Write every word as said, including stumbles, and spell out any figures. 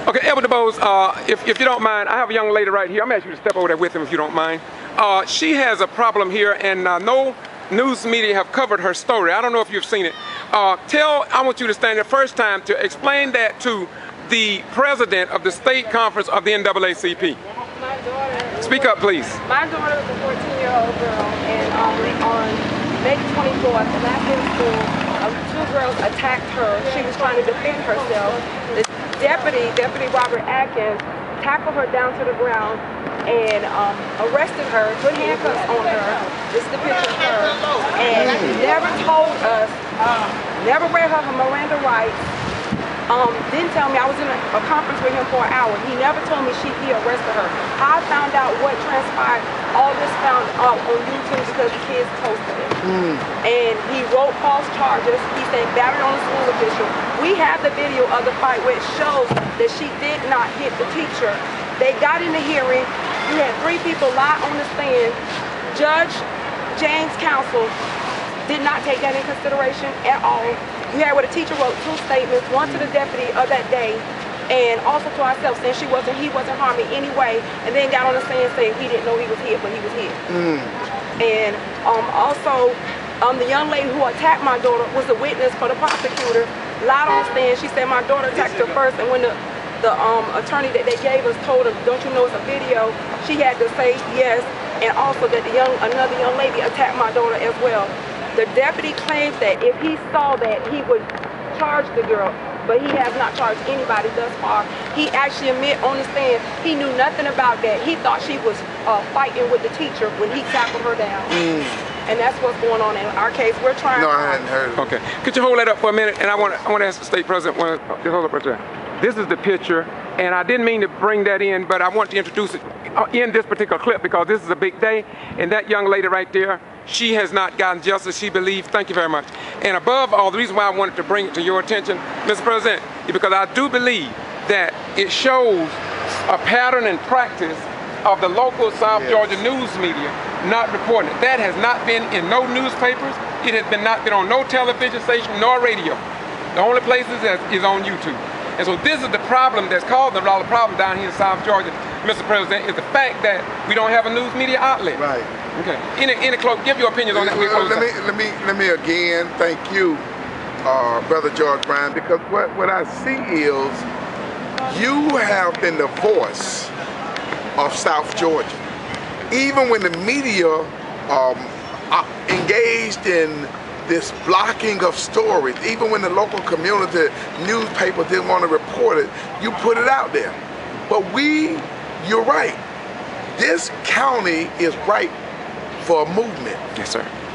Okay, Elder DuBose, uh, if, if you don't mind, I have a young lady right here. I'm going to ask you to step over there with him if you don't mind. Uh, she has a problem here, and uh, no news media have covered her story. I don't know if you've seen it. Uh, tell, I want you to stand there first time to explain that to the president of the state conference of the N double A C P. My daughter. Speak up, please. My daughter is a fourteen-year-old girl, and um, on May twenty-fourth, last day of school, uh, two girls attacked her. She was trying to defend herself. The deputy, Deputy Robert Atkins, tackled her down to the ground and um, arrested her, put handcuffs on her. This is the picture of her, and never told us, never read her her Miranda rights. Um, didn't tell me. I was in a, a conference with him for an hour. He never told me she he arrested her. I found out what transpired. All this found out on YouTube because the kids posted it. Mm. And he wrote false charges. He said battery on a school official. We have the video of the fight where it shows that she did not hit the teacher. They got in the hearing. You had three people lie on the stand. Judge James Counsel did not take that in consideration at all. You had where the teacher wrote two statements, one to the deputy of that day, and also to ourselves, saying she wasn't, he wasn't harming anyway, and then got on the stand saying he didn't know he was hit, but he was hit. Mm. And um, also, um, the young lady who attacked my daughter was a witness for the prosecutor, lied on the stand. She said my daughter attacked her first, and when the the um, attorney that they gave us told her, don't you know it's a video, she had to say yes, and also that the young another young lady attacked my daughter as well. The deputy claims that if he saw that, he would charge the girl, but he has not charged anybody thus far. He actually admit on the stand he knew nothing about that. He thought she was uh, fighting with the teacher when he tackled her down. Mm. And that's what's going on in our case. We're trying. No, I hadn't heard. Okay, could you hold that up for a minute? And I want to I want to ask the state president. One, just hold up right there. This is the picture, and I didn't mean to bring that in, but I want to introduce it in this particular clip because this is a big day. And that young lady right there, she has not gotten justice, she believes. Thank you very much. And above all, the reason why I wanted to bring it to your attention, Mister President, is because I do believe that it shows a pattern and practice of the local South yes. Georgia news media not reporting it. That has not been in no newspapers. It has been not been on no television station nor radio. The only places is, is on YouTube. And so this is the problem that's causing a lot of problem down here in South Georgia, Mister President, is the fact that we don't have a news media outlet. Right. Okay. Any, any close, give your opinions on that. Well, let me, let me, let me again thank you, uh, Brother George Brown, because what, what I see is you have been the voice of South Georgia. Even when the media um, are engaged in this blocking of stories, even when the local community newspaper didn't want to report it, you put it out there. But we, you're right, this county is ripe for a movement. Yes, sir.